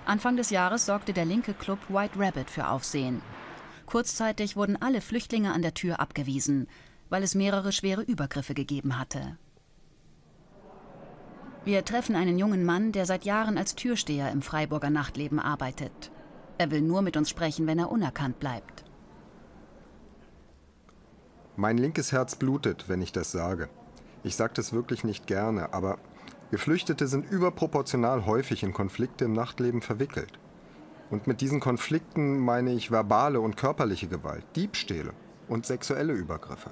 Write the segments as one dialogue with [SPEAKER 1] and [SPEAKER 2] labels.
[SPEAKER 1] Anfang des Jahres sorgte der linke Club White Rabbit für Aufsehen. Kurzzeitig wurden alle Flüchtlinge an der Tür abgewiesen, weil es mehrere schwere Übergriffe gegeben hatte. Wir treffen einen jungen Mann, der seit Jahren als Türsteher im Freiburger Nachtleben arbeitet. Er will nur mit uns sprechen, wenn er unerkannt bleibt.
[SPEAKER 2] Mein linkes Herz blutet, wenn ich das sage. Ich sage das wirklich nicht gerne, aber Geflüchtete sind überproportional häufig in Konflikte im Nachtleben verwickelt. Und mit diesen Konflikten meine ich verbale und körperliche Gewalt, Diebstähle und sexuelle Übergriffe.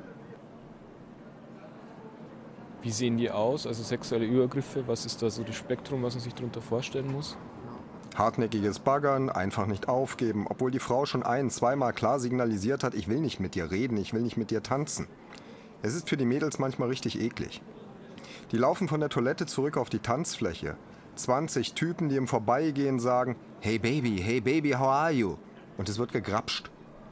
[SPEAKER 3] Wie sehen die aus? Also sexuelle Übergriffe, was ist da so das Spektrum, was man sich darunter vorstellen muss?
[SPEAKER 2] Hartnäckiges Baggern, einfach nicht aufgeben, obwohl die Frau schon zweimal klar signalisiert hat, ich will nicht mit dir reden, ich will nicht mit dir tanzen. Es ist für die Mädels manchmal richtig eklig. Die laufen von der Toilette zurück auf die Tanzfläche. 20 Typen, die im Vorbeigehen sagen, hey baby, how are you? Und es wird gegrapscht.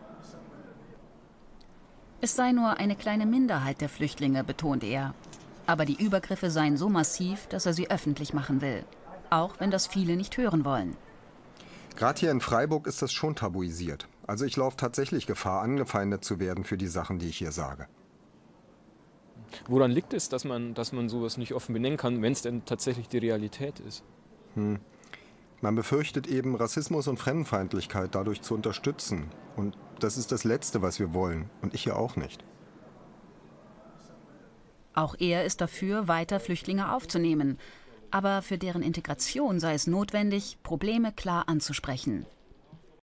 [SPEAKER 1] Es sei nur eine kleine Minderheit der Flüchtlinge, betont er. Aber die Übergriffe seien so massiv, dass er sie öffentlich machen will. Auch wenn das viele nicht hören wollen.
[SPEAKER 2] Gerade hier in Freiburg ist das schon tabuisiert. Also ich laufe tatsächlich Gefahr, angefeindet zu werden für die Sachen, die ich hier sage.
[SPEAKER 3] Woran liegt es, dass man sowas nicht offen benennen kann, wenn es denn tatsächlich die Realität ist?
[SPEAKER 2] Man befürchtet eben, Rassismus und Fremdenfeindlichkeit dadurch zu unterstützen. Und das ist das Letzte, was wir wollen. Und ich hier auch nicht.
[SPEAKER 1] Auch er ist dafür, weiter Flüchtlinge aufzunehmen. Aber für deren Integration sei es notwendig, Probleme klar anzusprechen.